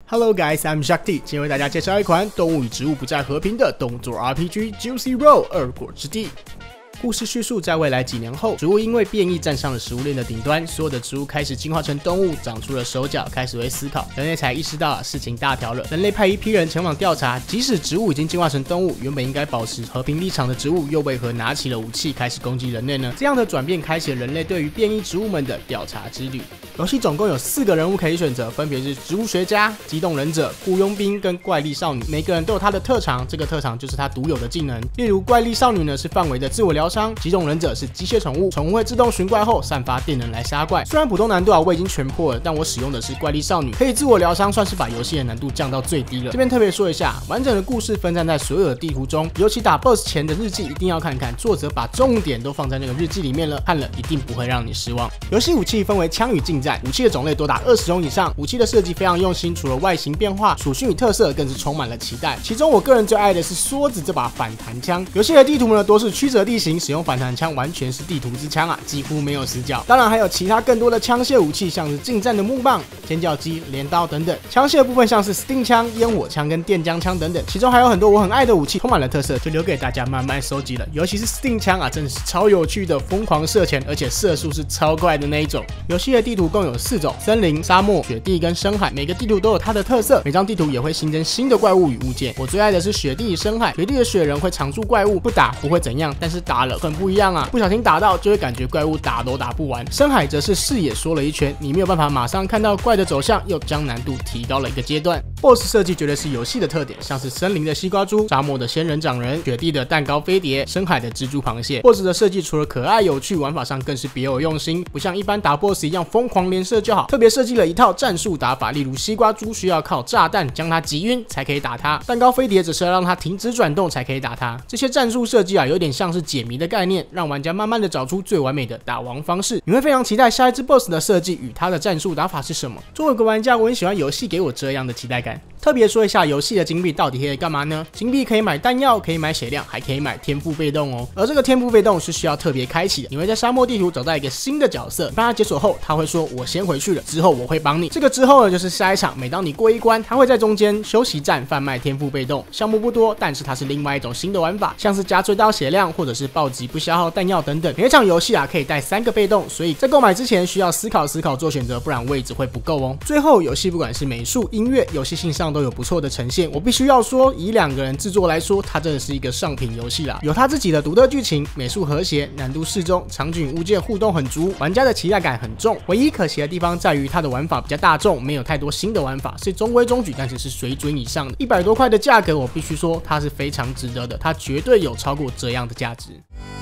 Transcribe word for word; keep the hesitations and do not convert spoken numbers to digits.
Hello guys, I'm Shakti， 今天为大家介绍一款动物与植物不再和平的动作 R P G Juicy Roll 二果之地。故事叙述在未来几年后，植物因为变异站上了食物链的顶端，所有的植物开始进化成动物，长出了手脚，开始会思考。人类才意识到事情大条了。人类派一批人前往调查，即使植物已经进化成动物，原本应该保持和平立场的植物，又为何拿起了武器开始攻击人类呢？这样的转变开启了人类对于变异植物们的调查之旅。游戏总共有四个人物可以选择，分别是植物学家、机动忍者、雇佣兵跟怪力少女。每个人都有他的特长，这个特长就是他独有的技能。例如怪力少女呢是范围的自我疗伤，机动忍者是机械宠物，宠物会自动寻怪后散发电能来杀怪。虽然普通难度啊我已经全破了，但我使用的是怪力少女，可以自我疗伤，算是把游戏的难度降到最低了。这边特别说一下，完整的故事分散在所有的地图中，尤其打 boss 前的日记一定要看看，作者把重点都放在那个日记里面了，看了一定不会让你失望。游戏武器分为枪与近战，武器的种类多达二十种以上，武器的设计非常用心，除了外形变化，属性与特色更是充满了期待。其中我个人最爱的是梭子这把反弹枪。游戏的地图呢多是曲折地形，使用反弹枪完全是地图之枪啊，几乎没有死角。当然还有其他更多的枪械武器，像是近战的木棒、尖叫机、镰刀等等。枪械的部分像是 Sting 枪、烟火枪跟电浆枪等等，其中还有很多我很爱的武器，充满了特色，就留给大家慢慢收集了。尤其是 Sting 枪啊，真的是超有趣的，疯狂射前，而且射速是超快的那一种。游戏的地图共有四种：森林、沙漠、雪地跟深海，每个地图都有它的特色，每张地图也会新增新的怪物与物件。我最爱的是雪地与深海，雪地的雪人会常驻怪物，不打不会怎样，但是打了很不一样啊，不小心打到就会感觉怪物打都打不完。深海则是视野缩了一圈，你没有办法马上看到怪的走向，又将难度提高了一个阶段。boss 设计绝对是游戏的特点，像是森林的西瓜猪、沙漠的仙人掌人、雪地的蛋糕飞碟、深海的蜘蛛螃蟹。boss 的设计除了可爱有趣，玩法上更是别有用心，不像一般打 boss 一样疯狂连射就好，特别设计了一套战术打法，例如西瓜猪需要靠炸弹将它击晕才可以打它，蛋糕飞碟则是要让它停止转动才可以打它。这些战术设计啊，有点像是解谜的概念，让玩家慢慢的找出最完美的打王方式。你会非常期待下一只 boss 的设计与它的战术打法是什么。作为一个玩家，我很喜欢游戏给我这样的期待感。特别说一下游戏的金币到底可以干嘛呢？金币可以买弹药，可以买血量，还可以买天赋被动哦。而这个天赋被动是需要特别开启的，你会在沙漠地图找到一个新的角色，帮他解锁后，他会说我先回去了，之后我会帮你。这个之后呢就是下一场，每当你过一关，他会在中间休息站贩卖天赋被动，项目不多，但是它是另外一种新的玩法，像是加最大血量或者是暴击不消耗弹药等等。每一场游戏啊可以带三个被动，所以在购买之前需要思考思考做选择，不然位置会不够哦。最后游戏不管是美术、音乐、游戏性上都有不错的呈现，我必须要说，以两个人制作来说，它真的是一个上品游戏啦，有它自己的独特剧情，美术和谐，难度适中，场景物件互动很足，玩家的期待感很重。唯一可惜的地方在于它的玩法比较大众，没有太多新的玩法，是中规中矩，但是是水准以上的。一百多块的价格，我必须说它是非常值得的，它绝对有超过这样的价值。